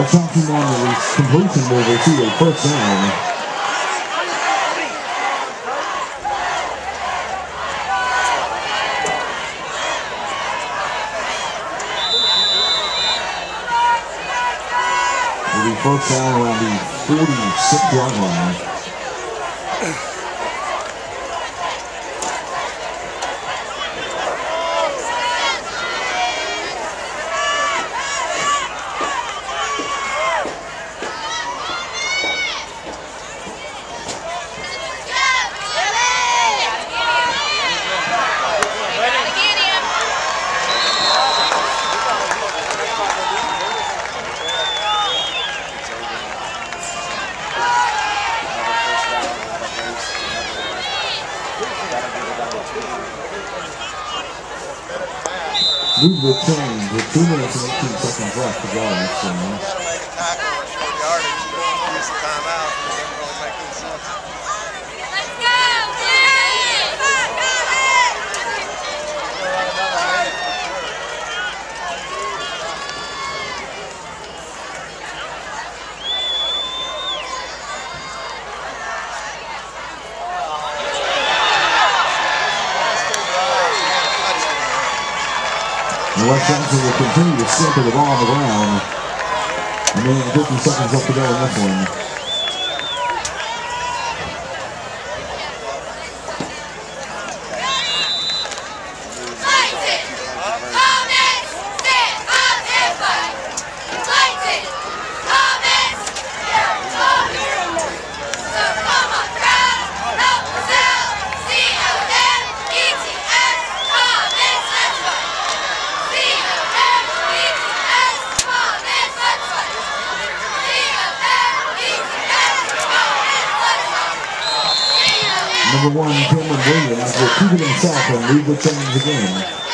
top team on the completion will receive a first down. Will be first down around the 46-yard line. Move the change with 2 minutes and 18 seconds left to go. West Johnston will continue to sample the ball on the ground. A minute and 50 seconds left to go in this one. Number 1, Cameron Williams will keep it himself and lead the chains again.